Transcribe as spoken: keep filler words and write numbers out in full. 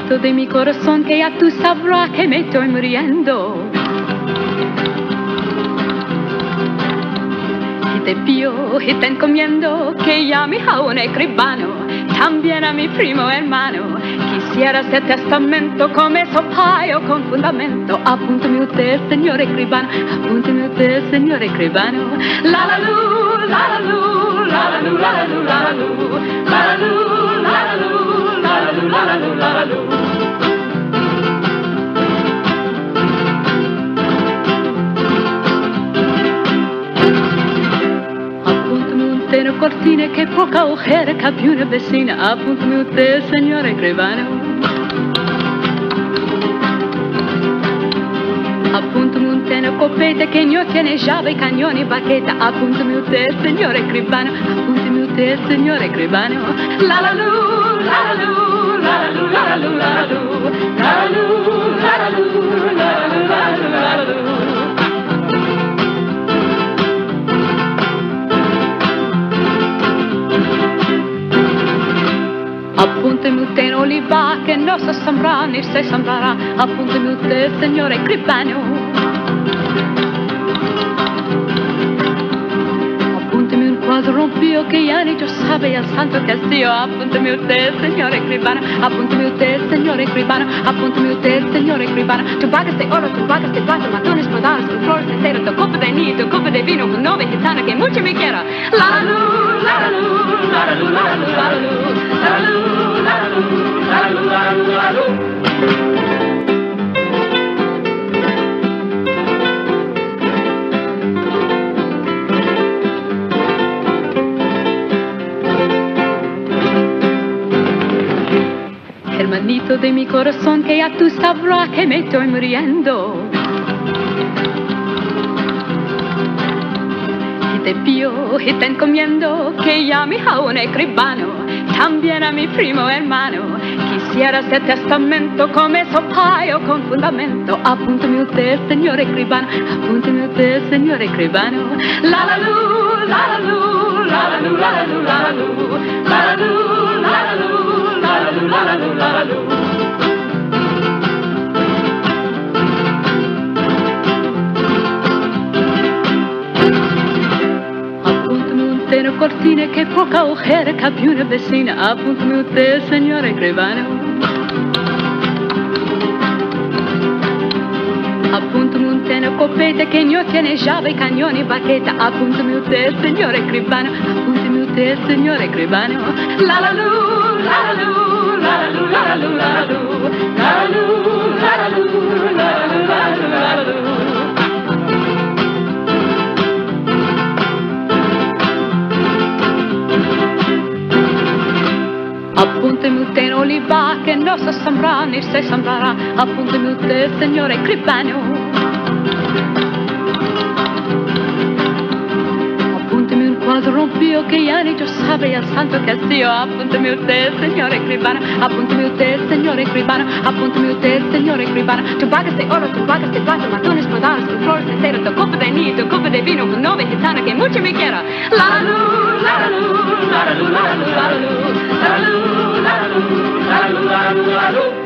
Hermanito de mi corazón, que ya tú sabrás que me estoy muriendo. Y te pido y te encomiendo que llame a un escribano, también a mi primo hermano. Quisiera hacer testamento con mesopaio, con fundamento. Apúntame usted, señor escribano, apúntame usted, señor escribano. La la lu, la la lu, la la lu, la la lu, la la lu, la la lu, la la lu, la la lu, la la lu, la la lu. Tiene cortine che poca ojera capi una vecina. Apúntame usted, señor escribano. Apúntame un teno copete che no tiene llave, cañón y baqueta. Apúntame usted, señor escribano. Apúntame usted, señor escribano. La la lu, la la lu, la la lu, la la lu, la la lu, la la lu, la la lu, la la lu, la la lu, la la lu. Apúnteme usted en oliva que no se sembra ni se sembrará. Apúnteme usted, señor escribano. Apúnteme un cuadro rompido que ya ni yo sabe el santo castillo. Apúnteme usted, señor escribano. Apúnteme usted, señor escribano. Apúnteme usted, señor escribano. Tu vagas de oro, tu vagas de plata, matones rodados con flores enteras, tu copa de nido, tu copa de vino con novia gitana que mucho me quiera. La la lu, la la lu, la la lu, la la lu, la la lu, la la lu. Hermanito de mi corazón, que ya tú sabrás que me estoy muriendo. Y te pido y te encomiendo que llame a un escribano, también a mi primo hermano. Quisiera hacer testamento con mesopaio, con fundamento. Apúntame usted, señor escribano. Apúntame usted, señor escribano. La la lu, la la lu, la la lu, la la lu, la la lu, la la lu, la la lu, la la lu, la la lu, la la lu. Tiene cortine che poca ojera capi una vecina. Apúntame usted, señor escribano. Apúntame un teno copete que no tiene llave, cañón y baqueta. Apúntame usted, señor escribano. Apúntame usted, señor escribano. La la lu, la la lu, la la lu, la la lu, la la lu, la la lu, la la lu, la la lu, la la lu, la la lu. Apúnteme usted en oliva que no se sembra ni se sembrará. Apúnteme usted, señor escribano. Apúnteme un cuadro rompido que ya ni yo sabe el santo castillo. Apúnteme usted, señor escribano. Apúnteme usted, señor escribano. Apúnteme usted, señor escribano. Tu vagas de oro, tu vagas de plata, matones rodados con flores enteras, tu copa de nido, tu copa de vino con novia gitana que mucho me quiera. La la lu, la la lu, la la lu, la la lu, la la lu, la la lu, la la lu, la la lu, la la lu, la la lu.